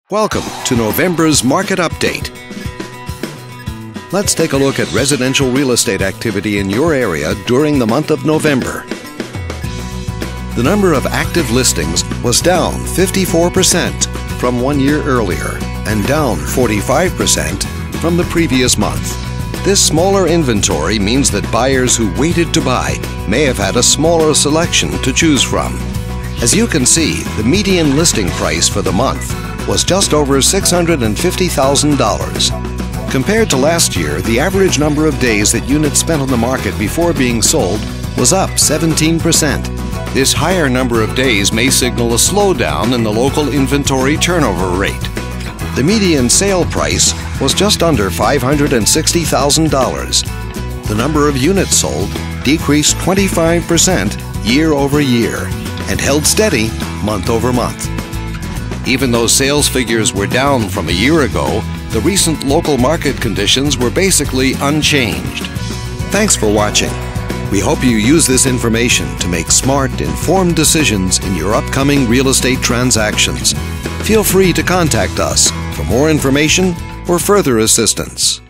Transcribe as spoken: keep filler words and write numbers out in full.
Welcome to November's Market Update. Let's take a look at residential real estate activity in your area during the month of November. The number of active listings was down fifty-four percent from one year earlier and down forty-five percent from the previous month. This smaller inventory means that buyers who waited to buy may have had a smaller selection to choose from. As you can see, the median listing price for the month was just over six hundred fifty thousand dollars. Compared to last year, the average number of days that units spent on the market before being sold was up seventeen percent. This higher number of days may signal a slowdown in the local inventory turnover rate. The median sale price was just under five hundred sixty thousand dollars. The number of units sold decreased twenty-five percent year over year and held steady month over month. Even though sales figures were down from a year ago, the recent local market conditions were basically unchanged. Thanks for watching. We hope you use this information to make smart, informed decisions in your upcoming real estate transactions. Feel free to contact us for more information or further assistance.